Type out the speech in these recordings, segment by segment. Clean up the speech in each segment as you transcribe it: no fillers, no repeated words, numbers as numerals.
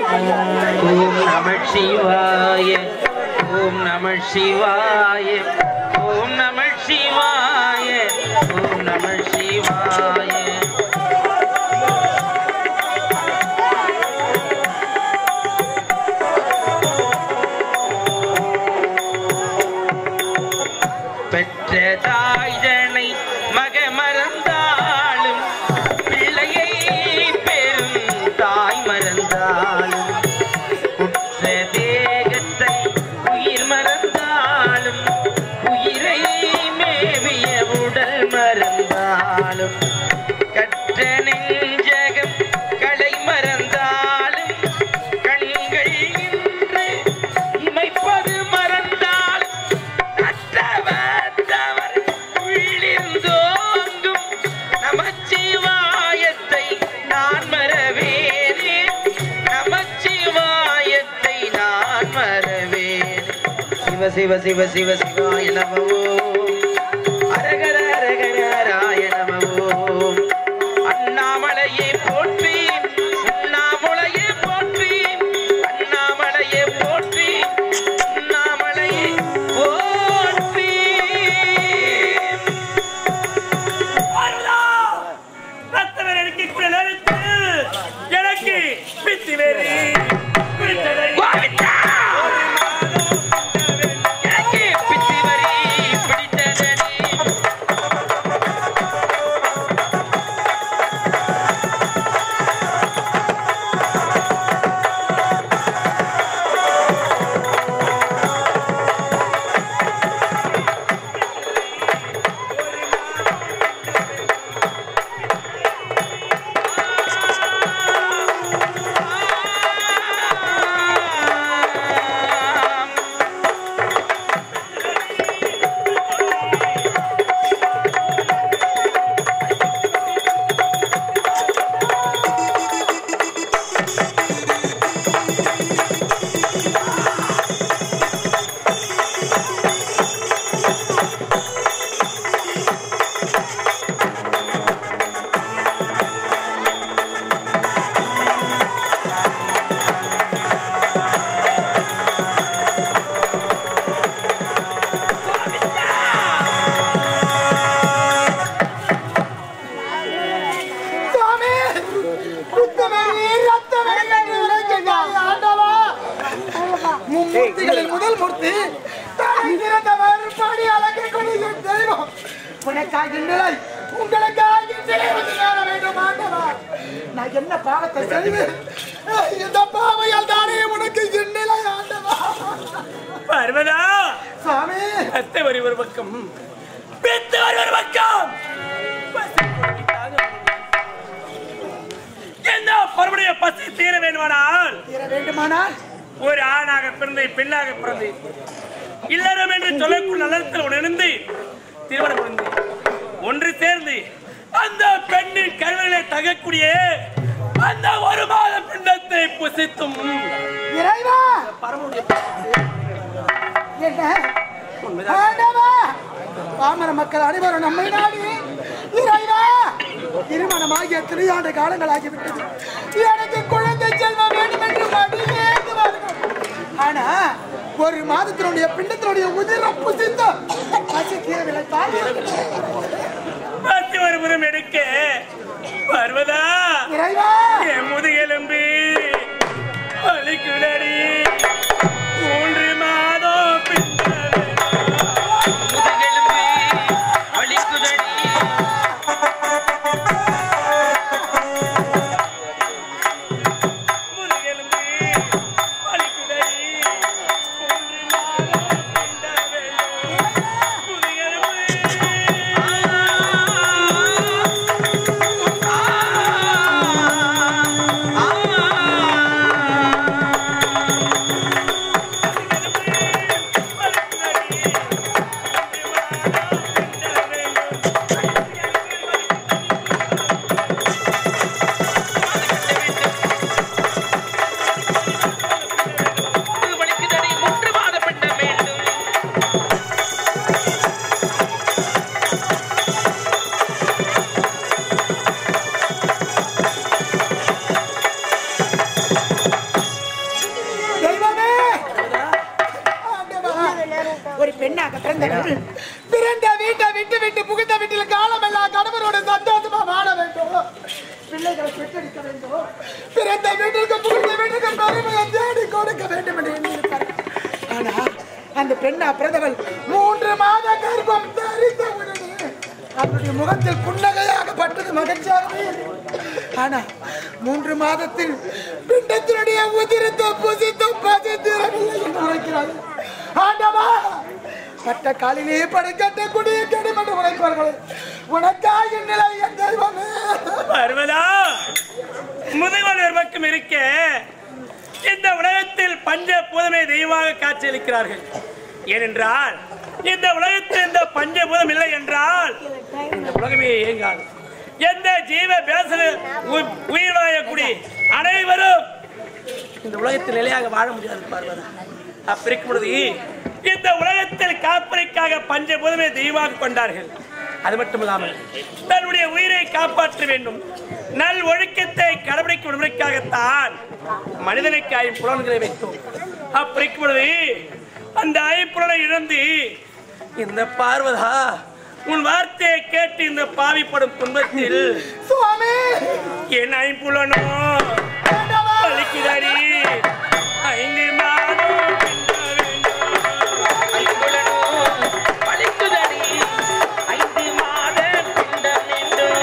ஓம் நம சிவாய ஓம் நம சிவாய ஓம் நம சிவாய ஓம் நம சிவாய பெற்ற தாய்தனை மக மறந்தாலும் பிள்ளையை பெரும் தாய் மறந்தாலும் உற்ற தேகத்தை உயிர் மறந்தாலும் உயிரை மேவிய உடல் மறந்தாலும் கற்ற நெஞ்சகம் களை மறந்தாலும் கண்கள் இன்று இமைப்பது மறந்தால் உள்ளிருந்தோங்கும் நமச்சிவாயத்தை நான் மறவேனே நமச்சிவாயத்தை நான் மறவேன் சிவ சிவ சிவ சிவ சிவாய நமோ அரகர அரகராய நமோ அண்ணாமலையே போற்றி உண்ணாமலையே போற்றி அண்ணாமலையே போற்றி உண்ணாமலையே போற்றி எனக்கு பித்தி வேறு முதல் மூர்த்தி தெய்வம் உனக்காக நிலை உங்களுக்காக வேண்டும் ஆண்டவா. நான் என்ன பாவத்தை செய்வேன்? இந்த பாவையால் தானே உனக்கு நிலை ஆண்டவா. பார்வதா சாமி அத்தை வரி ஒரு பக்கம் பெத்து ஒரு பக்கம் என்ன பருடைய பசி தீர வேண்டுமானால் ஒரு ஆணாக பிறந்து பெண்ணாக பிறந்து இல்லறம் என்று சொல்லக்கூடிய நலத்தில் உணர்ந்து திருமணம் புரிந்து ஒன்று சேர்ந்து அந்த பெண்ணின் கருவிலை தகக்கூடிய அந்த ஒரு மாத பிண்டத்தை புசித்தும் பாமர மக்கள் அனைவரும் நம்மை நாடி இறைவா திருமணமாகிய 3 ஆண்டு காலங்கள் ஆகிவிட்டது. எனக்கு குழந்தை செல்வம் வேண்டும் என்று மடியேந்துவார்கள். ஆனா ஒரு மாதத்தினுடைய பிண்டத்தினுடைய உதிரம் புசித்த பசிக்கவில்லை. பசி ஒருபுறம் எடுக்க பார்வதா இறைவா என் முதுகெலும்பு வலிக்குதடி 3 மாதம் முதுகெலும்பு வலிக்குதடி பெற்றெடுக்க வேண்டும், பிறந்த வீட்டிற்கு புகுந்த வீட்டிற்கு பெருமையை தேடி கொடுக்க வேண்டும் என்று எண்ணியிருப்பார்கள். ஆனா அந்த பெண்ணா பிறந்தவள் 3 மாத கர்ப்பம் தரித்த உடனே அவருடைய முகத்தில் புன்னகையாக பட்டது மகிழ்ச்சியாகவே. ஆனா 3 மாதத்தில் பிண்டத்தினுடைய உதிரத்தை புசித்து பசித்திரவில்லை என்று உரைக்கிறார்கள். ஆண்டவா, பட்ட காலிலே படைக்கட்ட குடிய கெடும் என்று உரைப்பார்கள். உனக்காக நிலை என் தெய்வமே. பர்வதா, முதுகொள்வர் பக்கம் இருக்க இந்த உலகத்தில் பஞ்ச பூதமே தெய்வமாக காட்சியளிக்கிறார்கள். ஏனென்றால் இந்த உலகத்தில் இந்த பஞ்சபூதம் இல்லை என்றால் இந்த உலகமே இயங்காது. எந்த ஜீவ பேச உயிர் வாழக்கூடிய அனைவரும் இந்த உலகத்தில் நிலையாக வாழ முடியாது. பார்வதா, அப்படிருக்கும் பொழுது இந்த உலகத்தில் காப்பதற்காக பஞ்சபூதமே தெய்வமாக கொண்டார்கள். அது மட்டுமில்லாமல் தன்னுடைய உயிரை காப்பாற்ற வேண்டும், நல் ஒழுக்கத்தை கடைபிடிக்கும் என்பதற்காகத்தான் மனிதனுக்கு 5 புலன்களை வைத்தோம். அப்படிருக்கும் பொழுது அந்த 5 புலனை இழந்து இந்த பார்வதா உன் வார்த்தையை கேட்டு இந்த பாவிப்படும் துன்பத்தில் சுவாமி என் 5 புலனோ பலிக்குதடி. 5 மாதம் பலிக்குதடி, 5 மாத பிண்டம் வேண்டும்.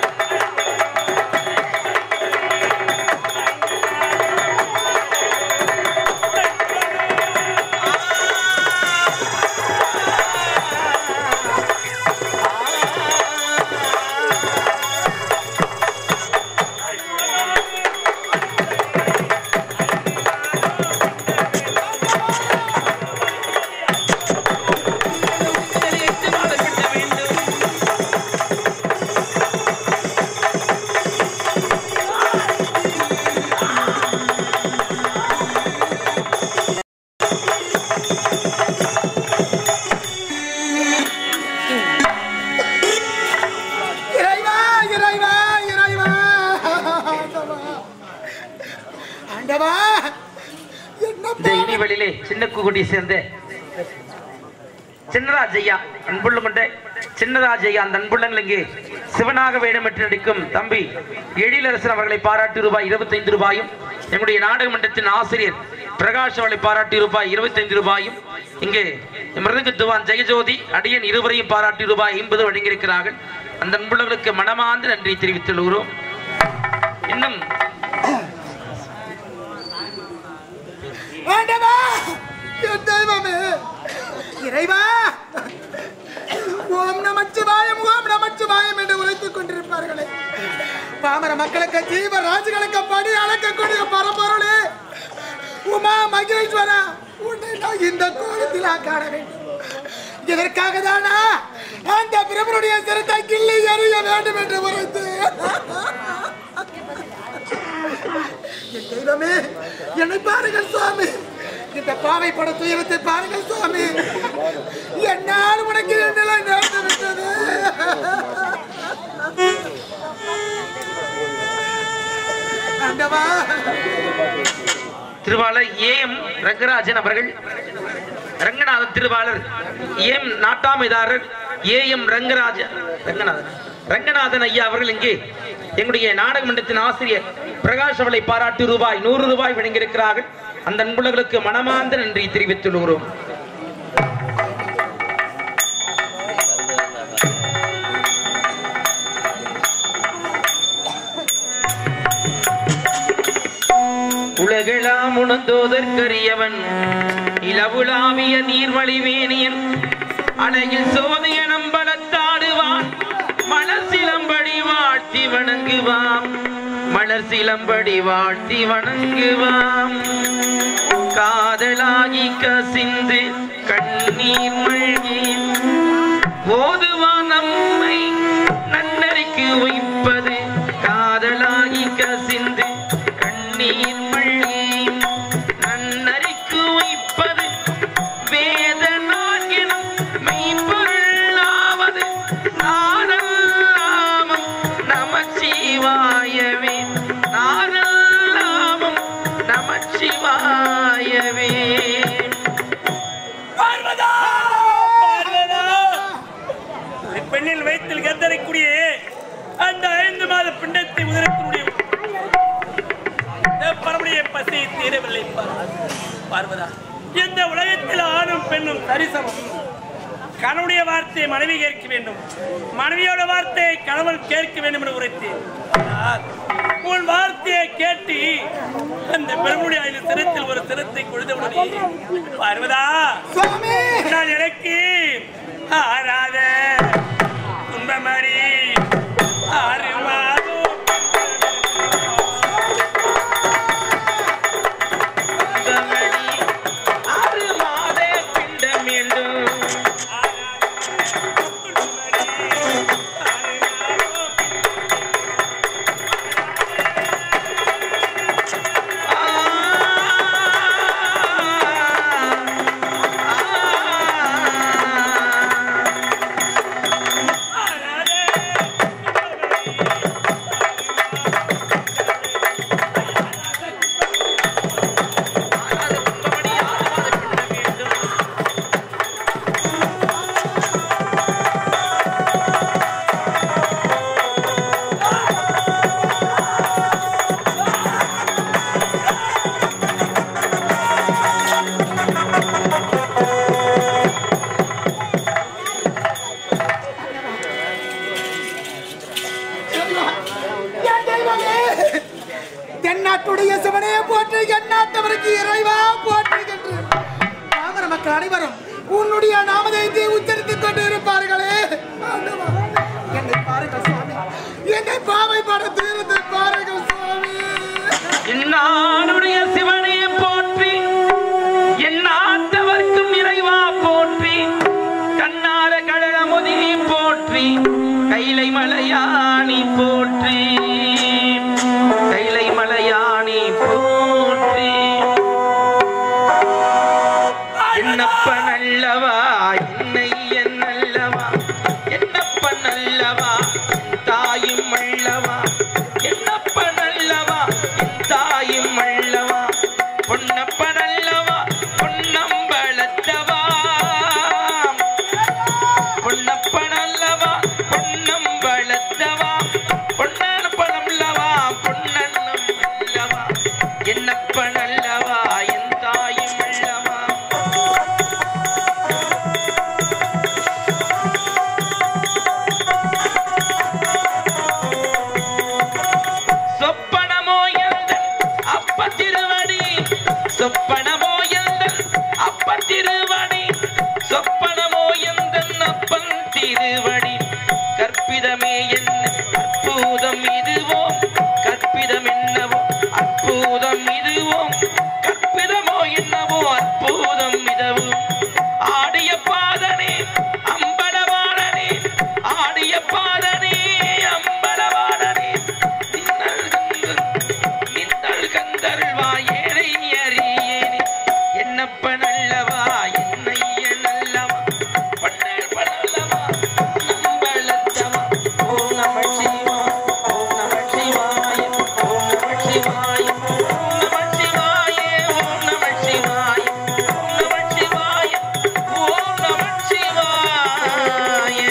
சின்ன குகுடி சேர்ந்த சின்னராஜையா அன்புள்ள கொண்ட சின்னராஜையா அந்த அன்புள்ளங்கள் இங்கே சிவனாக வேடம் என்று நடிக்கும் தம்பி எழிலரசன் அவர்களை பாராட்டி ரூபாய் 25 ரூபாயும், எங்களுடைய நாடக மன்றத்தின் ஆசிரியர் பிரகாஷ் அவர்களை பாராட்டி ரூபாய் 25 ரூபாயும், இங்கே மிருதங்க துவான் ஜெயஜோதி அடியன் இருவரையும் பாராட்டி ரூபாய் 50 வழங்கியிருக்கிறார்கள். அந்த அன்புள்ளவர்களுக்கு மனமார்ந்த நன்றி தெரிவித்துள்ளோம். இன்னும் இறைவா, ஓம் நமச்சிவாயம் ஓம் நமச்சிவாயம் என்று உரைத்துக் கொண்டிருப்பார்களே, பாமர மக்களுக்கு ஜீவராஜுகளுக்கு படி அளக்கக்கூடிய பரம்பொருளே உமா மகேஸ்வரா, உன்னை நான் இந்த கோலத்தில் காண வேண்டும். இதற்காக தானா அந்த பிரபனுடைய சிரத்தை கிள்ளி எறிய வேண்டும் என்று உரைத்து என் தெய்வமே, என்னை பாருங்கள் சுவாமி, இந்த பாவை பட துயரத்தை பாருங்கள் சுவாமி, என்னால் உனக்கு நிலை நேர்ந்து விட்டது. திருவாளர் ஏஎம் ரங்கராஜன் அவர்கள், ரங்கநாதன் திருவாளர் ஏஎம் நாட்டாமைதாரர் ஏஎம் ரங்கநாதன் ஐயா அவர்கள் இங்கே எங்களுடைய நாடக மன்றத்தின் ஆசிரியர் பிரகாஷ் அவளை பாராட்டி ரூபாய் 100 ரூபாய் வழங்கியிருக்கிறார்கள். அந்த அன்புள்ளவர்களுக்கு மனமார்ந்த நன்றி தெரிவித்துள்ளோம். உலகெல்லாம் உணர்ந்தோதற்கரியவன் இளவுலாவிய நீர்வழிவேணியன் அலையில் சோதைய நம்பலத்தாடுவான் மலர் சிலம்படி வாழ்த்தி வணங்குவான் மலர் சிலம்படி வாழ்த்தி வணங்குவாம். காதலாகி கசிந்து கண்ணீர் மழ்கி ஓதுவான் நம்மை நன்னறிக்கு வைப்பது. காதலாகி கசிந்து கண்ணீர் மழ்கி நன்னறிக்கு வைப்பது. வேத நான்கினும் மெய்ப்பொருளாவது நாடல்லாமம் நமச்சிவாயவே, நாடல்லாமம் நமச்சிவாயவே. பெண்ணில் வயிற்றில் கத்தரைக்கூடிய அந்த 5 மாத பிண்டத்தை உதரத்தினுடைய தீரவில்லை பார்வதா. இந்த உலகத்தில் ஆணும் பெண்ணும் சரிசமம். கணவனுடைய வார்த்தையை மனைவி கேட்க வேண்டும், மனைவியோட வார்த்தையை கணவன் கேட்க வேண்டும் என்று உரைத்தேன். உன் வார்த்தையை கேட்டு அந்த பெருமுடைய சிரத்தில் ஒரு சிரத்தை கொழுதவுடனே பார்வதா, நான் எனக்கு ஆறாத துன்பமறி ஆறுமாதோ தென்னாட்டுடைய சிவனையை போற்றி எண்ணாட்டவருக்கு இறைவா போற்றுகின்ற பாமர மக்கள் அனைவரும் உன்னுடைய நாமதயத்தை உச்சரித்துக் கொண்டு இருப்பார்களே. என்னை பாருங்கள் சுவாமி, என்னை பாவைப்பட தீர்ந்து பாருங்கள் சுவாமி. என்னாளுடைய சிவனையை போற்றி எண்ணாட்டவர்க்கும் இறைவா போற்றி கண்ணார கடலமுதி போற்றி கைலை மலையாணி போற்றி கைலை மலையாணி போற்றி என்னப்ப நல்லவா என்னை என்னல்லவா என்னப்ப நல்லவா தாயும் அல்லவா என்னப்ப நல்லவா தாயும் அல்லவா பொன்னப்ப நல்லவா பொன்னம்பலத்தவா பொன்னப்ப நல்லவா பொன்னம்பலத்தவா பொன்னப்பனல்லவா பொன்னன்னம் அல்லவா என்னப்ப நல்லவா என் தாயும் அல்லவா சொப்பனமோ எந்தன் அப்ப திருவடி சொப்பனமோ எந்தன் அப்ப திருவடி சொப்பனமோ எந்தன் அப்பன் திருவடி கற்பிதமே என்ன அற்புதம் இதுவோ கற்பிதம் என்னவோ அற்புதம் இதுவோ கற்பிதமோ என்னவோ அற்புதம் இதுவும் ஆடிய பாதனே அம்பலவாடனே ஆடிய பாதனே அம்பலவாடனே நின்னல் கந்தருள்வா ஏழை அறியேனே என்னப்ப நல்லவா என்னை நல்லவா பண்ணல் பண்ணல்லவா நம்பலத்தவா ஓம் நம சிவாய ஓம் நம சிவாய ஓம் நம சிவாய ஓம் நம சிவாய ஓம் நம சிவாய ஓம் நம சிவாய ஓம் நம சிவாய.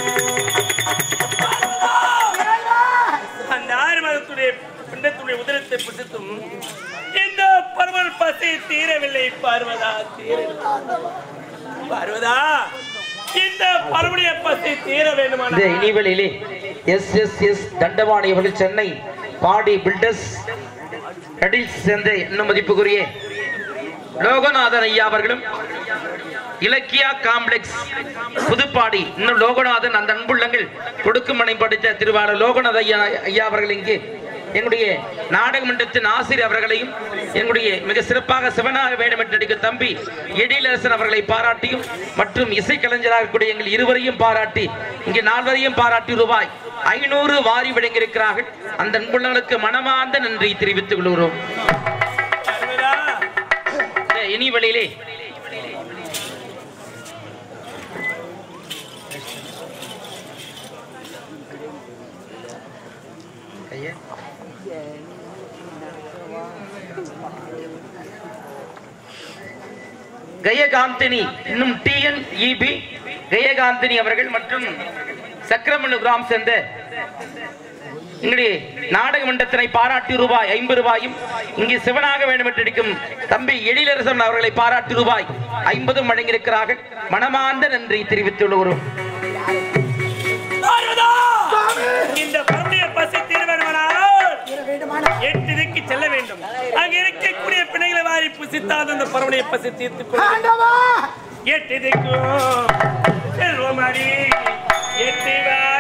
அந்த ஆறு மாதத்துடைய பிண்டத்துடைய உதரத்தை புசித்தும் இந்த பருவல் பசி தீரவில்லை பார்வதா, தீரவில்லை பார்வதா. இந்த பருவடைய பசி தீர இந்த வேண்டுமானால் இனிவெளியிலே எஸ் தண்டவாணி அவர்கள் சென்னை பாடி பில்டர்ஸ் சேர்ந்த இன்னும் மதிப்புக்குரிய லோகநாதன் ஐயா அவர்களும் இலக்கியா காம்ப்ளெக்ஸ் புதுப்பாடி இன்னும் லோகநாதன் அந்த அன்புள்ளங்கள் கொடுக்குமனை படித்த திருவாளர் லோகநாத ஐயா அவர்கள் இங்கே எங்களுடைய நாடக மன்றத்தின் ஆசிரியர் அவர்களையும் எங்களுடைய மிக சிறப்பாக சிவனாக வேண்டும் என்று நடிக்கும் தம்பி எழிலரசன் அவர்களை பாராட்டியும் மற்றும் இசைக்கலைஞராக இருக்கக்கூடிய எங்கள் இருவரையும் பாராட்டி இங்கே நால்வரையும் பாராட்டி ரூபாய் 500 வாரி வழங்கியிருக்கிறார்கள். அந்த அன்புள்ளங்களுக்கு மனமார்ந்த நன்றி தெரிவித்துக் கொள்கிறோம். இனி வழியிலே கயகாந்தினி இன்னும் டிஎன்இபி கயகாந்தினி அவர்கள் மற்றும் சக்கரமல்லு கிராம் சேர்ந்த இங்கே நாடக மன்றத்தினை பாராட்டி ரூபாய் 50 ரூபாயும், இங்கே சிவனாக வேண்டும் என்று நடிக்கும் தம்பி எழிலரசன் அவர்களை பாராட்டி ரூபாய் 50 வழங்கியிருக்கிறார்கள். மனமார்ந்த நன்றி தெரிவித்துள்ளோம். இந்த பரமனைய பசி தீர வேண்டுமானால் 8 திக்கு செல்ல வேண்டும். அங்க இருக்கக்கூடிய பிணைகளை வாரி புசித்தால் அந்த பரமனைய பசி தீர்த்து கொள்ளும். 8 திக்கும் செல்வமடி 8